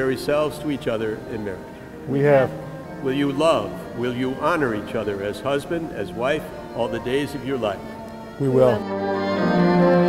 very selves to each other in marriage? We have. Will you love, will you honor each other as husband, as wife, all the days of your life? We will.